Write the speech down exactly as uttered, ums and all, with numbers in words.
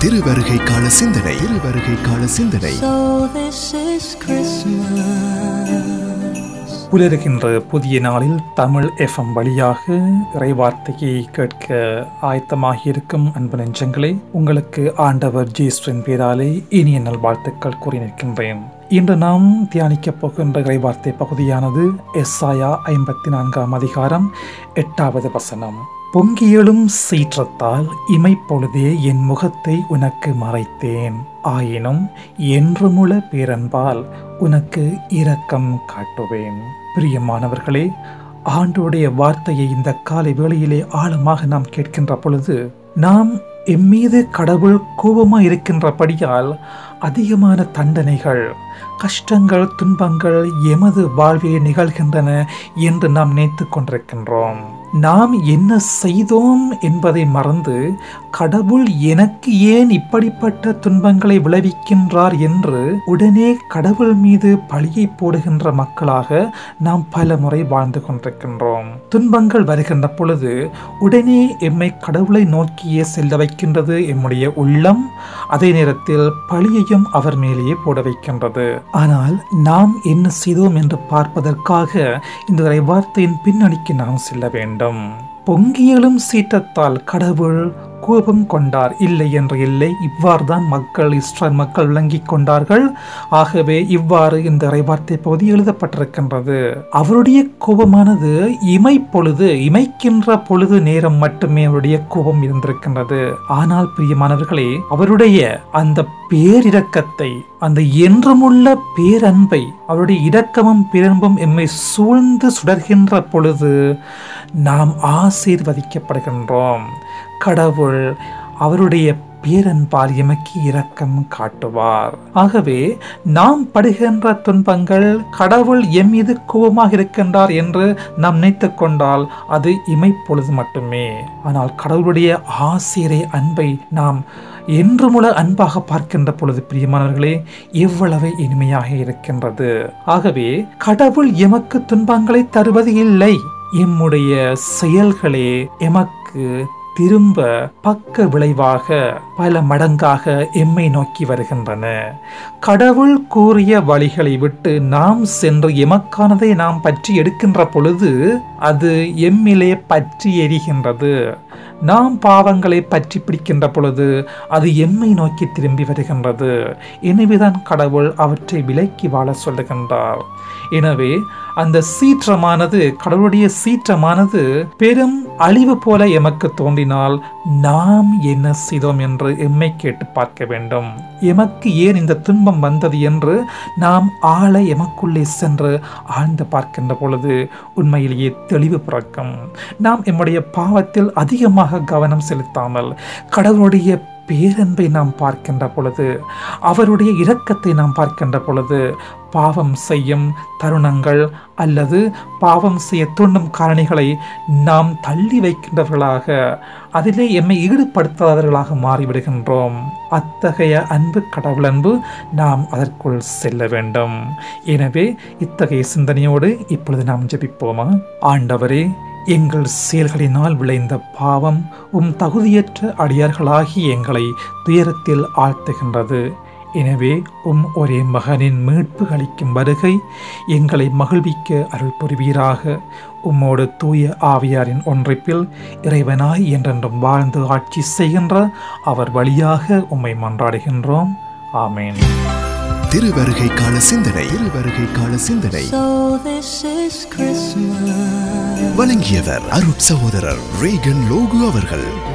திருவருகை கால சிந்தனை திருவருகை கால சிந்தனை புலருகின்ற புதிய நாளில் தமிழ் எஃப்எம் வழியாக இறைவார்த்தையை கேட்க ஆயத்தமாகி இருக்கும் அன்பு நெஞ்சங்களே, உங்களுக்கு ஆண்டவர் ஜீஸ்வரின் பேராலே இனிய நல்வாழ்த்துக்கள் கூறி நிற்கின்றேன். இன்று நாம் தியானிக்கப் போகின்ற இறைவார்த்தை பகுதியானது எஸ்ஐயா ஐம்பத்தி நான்காம் அதிகாரம் எட்டாவது வசனம். பொங்கியலும் சீற்றத்தால் இமைப்பொழுதே என் முகத்தை உனக்கு மறைத்தேன், ஆயினும் என்றுமுள்ள பேரன்பால் உனக்கு இரக்கம் காட்டுவேன். பிரியமானவர்களே, ஆண்டவருடைய வார்த்தையை இந்த காலை வேளையிலே ஆழமாக நாம் கேட்கின்ற பொழுது, நாம் எம்மீது கடவுள் கோபமாக இருக்கின்றபடியால் அதிகமான தண்டனைகள், கஷ்டங்கள், துன்பங்கள் எமது வாழ்விலே நிகழ்கின்றன என்று நாம் நினைத்து கொண்டிருக்கின்றோம். நாம் என்ன செய்தோம் என்பதை மறந்து கடவுள் எனக்கு ஏன் இப்படிப்பட்ட துன்பங்களை விளைவிக்கின்றார் என்று உடனே கடவுள் மீது பழியை போடுகின்ற மக்களாக நாம் பல முறை வாழ்ந்து கொண்டிருக்கின்றோம். துன்பங்கள் வருகின்ற பொழுது உடனே எம்மை கடவுளை நோக்கியே செல்ல வைக்கின்றது எம்முடைய உள்ளம். அதே நேரத்தில் பழியையும் அவர் மேலேயே போட வைக்கின்றது. ஆனால் நாம் என்ன செய்தோம் என்று பார்ப்பதற்காக இந்த வார்த்தையின் பின்னணிக்கு நாம் செல்ல வேண்டும். பொங்கியலும் சீற்றத்தால் கடவுள் கோபம் கொண்டார், இல்லை என்று இல்லை. இவ்வாறு தான் மக்கள், இஸ்ரேல் மக்கள் விளங்கிக் கொண்டார்கள். ஆகவே இவ்வாறு இந்த இறைவார்த்தை பகுதி எழுதப்பட்டிருக்கின்றது. அவருடைய கோபமானது இமை பொழுது, இமைக்கின்ற பொழுது நேரம் மட்டுமே அவருடைய கோபம் இருந்திருக்கின்றது. ஆனால் பிரியமானவர்களே, அவருடைய அந்த பேரிரக்கத்தை, அந்த என்றுமுள்ள பேரன்பை, அவருடைய இரக்கமும் பேரன்பும் எம்மை சூழ்ந்து சுடர்கின்ற பொழுது நாம் ஆசீர்வதிக்கப்படுகின்றோம். கடவுள் அவருடைய பேரன்பால் எமக்கு இரக்கம் காட்டுவார். ஆகவே நாம் படுகின்ற துன்பங்கள் கடவுள் எம் மீது கோபமாக இருக்கின்றார் என்று நாம் நினைத்து கொண்டால் அது இமைப்பொழுது மட்டுமே. ஆனால் கடவுளுடைய ஆசிரை, அன்பை நாம் என்றுமுள்ள அன்பாக பார்க்கின்ற பொழுது பிரியமானவர்களே, எவ்வளவு இனிமையாக இருக்கின்றது. ஆகவே கடவுள் எமக்கு துன்பங்களை தருவது இல்லை. எம்முடைய செயல்களே எமக்கு திரும்ப பக்க விளைவாக பல மடங்காக எம்மை நோக்கி வருகின்றன. கடவுள் கூறிய வழிகளை விட்டு நாம் சென்று எமக்கானதை நாம் பற்றி எடுக்கின்ற பொழுது அது எம்மிலே பற்றி எரிகின்றது. நாம் பாவங்களை பற்றி பிடிக்கின்ற பொழுது அது எம்மை நோக்கி திரும்பி வருகின்றது. எனவேதான் கடவுள் அவற்றை விலக்கி வாழ சொல்லுகின்றார். எனவே அந்த சீற்றமானது, கடவுளுடைய சீற்றமானது பெரும் அழிவு போல எமக்கு தோன்றினால் நாம் என்ன செய்தோம் என்று எம்மை கேட்டு பார்க்க வேண்டும். எமக்கு ஏன் இந்த துன்பம் வந்தது என்று நாம் ஆழ எமக்குள்ளே சென்று ஆழ்ந்து பார்க்கின்ற பொழுது உண்மையிலேயே தெளிவு பிறக்கும். நாம் எம்முடைய பாவத்தில் அதிகமாக கவனம் செலுத்தாமல் கடவுளுடைய பேரன்பை நாம் பார்க்கின்ற பொழுது, அவருடைய இரக்கத்தை நாம் பார்க்கின்ற பொழுது, பாவம் செய்யும் தருணங்கள் அல்லது பாவம் செய்ய தூண்டும் காரணிகளை நாம் தள்ளி வைக்கின்றவர்களாக, அதிலே எம்மை ஈடுபடுத்தாதவர்களாக மாறிவிடுகின்றோம். அத்தகைய அன்பு, கடவுள் அன்பு, நாம் அதற்குள் செல்ல வேண்டும். எனவே இத்தகைய சிந்தனையோடு இப்பொழுது நாம் ஜெபிப்போமா? ஆண்டவரே, எங்கள் செயல்களினால் விளைந்த பாவம் உம் தகுதியற்ற அடியார்களாகி எங்களை துயரத்தில் ஆழ்த்துகின்றது. எனவே உம் ஒரே மகனின் மீட்பு அளிக்கும் வருகை எங்களை மகிழ்விக்க அருள் புரிவீராக. உம்மோடு தூய ஆவியாரின் ஒன்றிப்பில் இறைவனாய் என்றென்றும் வாழ்ந்து ஆட்சி செய்கின்ற அவர் வழியாக உம்மை மன்றாடுகின்றோம். ஆமேன். திருவருகை கால சிந்தனை திருவருகை கால சிந்தனை வழங்கியவர் அருட் சகோதரர் ரீகன் லோகு அவர்கள்.